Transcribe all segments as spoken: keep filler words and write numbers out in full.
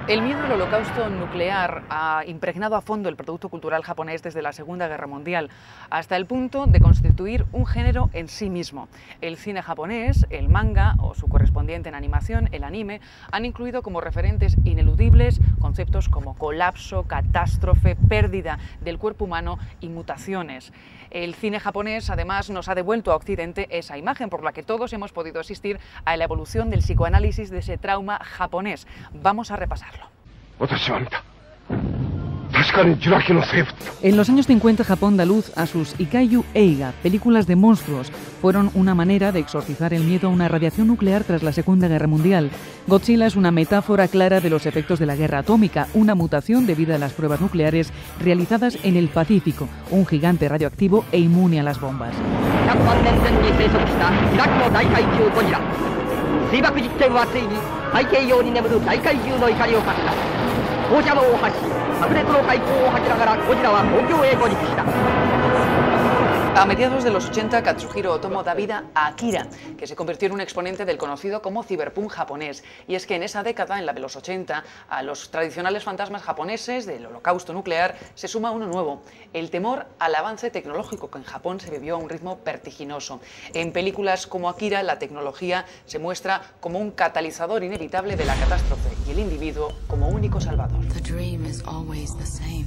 El miedo al holocausto nuclear ha impregnado a fondo el producto cultural japonés desde la Segunda Guerra Mundial, hasta el punto de constituir un género en sí mismo. El cine japonés, el manga o su correspondiente en animación, el anime, han incluido como referentes ineludibles conceptos como colapso, catástrofe, pérdida del cuerpo humano y mutaciones. El cine japonés, además, nos ha devuelto a Occidente esa imagen por la que todos hemos podido asistir a la evolución del psicoanálisis de ese trauma japonés. Vamos a repasarlo. En los años cincuenta, Japón da luz a sus Ikaiju Eiga, películas de monstruos. Fueron una manera de exorcizar el miedo a una radiación nuclear tras la Segunda Guerra Mundial. Godzilla es una metáfora clara de los efectos de la guerra atómica, una mutación debida a las pruebas nucleares realizadas en el Pacífico, un gigante radioactivo e inmune a las bombas. A mediados de los ochenta, Katsuhiro Otomo da vida a Akira, que se convirtió en un exponente del conocido como cyberpunk japonés. Y es que en esa década, en la de los ochenta, a los tradicionales fantasmas japoneses del holocausto nuclear se suma uno nuevo: el temor al avance tecnológico, que en Japón se vivió a un ritmo vertiginoso. En películas como Akira, la tecnología se muestra como un catalizador inevitable de la catástrofe y el individuo como único salvador. The dream is always the same.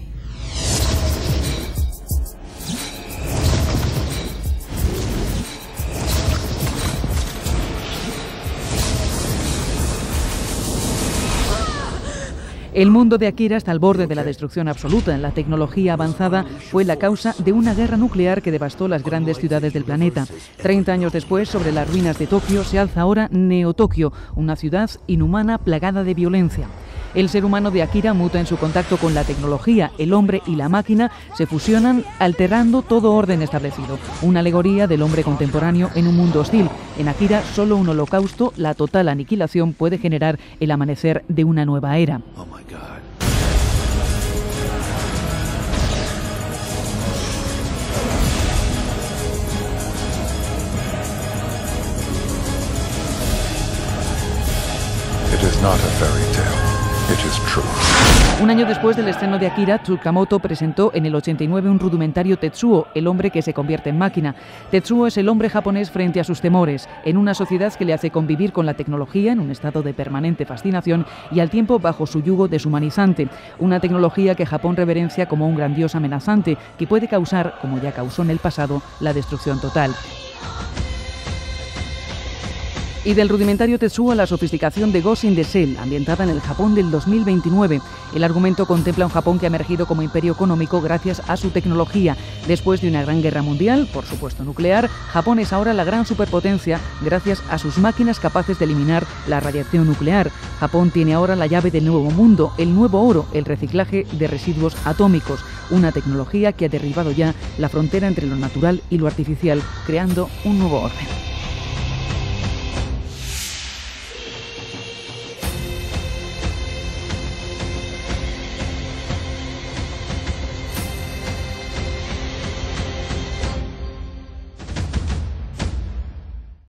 El mundo de Akira está al borde de la destrucción absoluta. La tecnología avanzada fue la causa de una guerra nuclear que devastó las grandes ciudades del planeta. Treinta años después, sobre las ruinas de Tokio, se alza ahora Neo-Tokio, una ciudad inhumana plagada de violencia. El ser humano de Akira muta en su contacto con la tecnología. El hombre y la máquina se fusionan, alterando todo orden establecido. Una alegoría del hombre contemporáneo en un mundo hostil. En Akira, solo un holocausto, la total aniquilación, puede generar el amanecer de una nueva era. Oh my God. It is not a fairy tale. It is true. Un año después del estreno de Akira, Tsukamoto presentó en el ochenta y nueve un rudimentario Tetsuo, el hombre que se convierte en máquina. Tetsuo es el hombre japonés frente a sus temores, en una sociedad que le hace convivir con la tecnología en un estado de permanente fascinación y al tiempo bajo su yugo deshumanizante. Una tecnología que Japón reverencia como un grandioso amenazante que puede causar, como ya causó en el pasado, la destrucción total. Y del rudimentario Tetsuo a la sofisticación de Ghost in the Shell, ambientada en el Japón del dos mil veintinueve. El argumento contempla un Japón que ha emergido como imperio económico gracias a su tecnología. Después de una gran guerra mundial, por supuesto nuclear, Japón es ahora la gran superpotencia gracias a sus máquinas capaces de eliminar la radiación nuclear. Japón tiene ahora la llave del nuevo mundo, el nuevo oro, el reciclaje de residuos atómicos, una tecnología que ha derribado ya la frontera entre lo natural y lo artificial, creando un nuevo orden.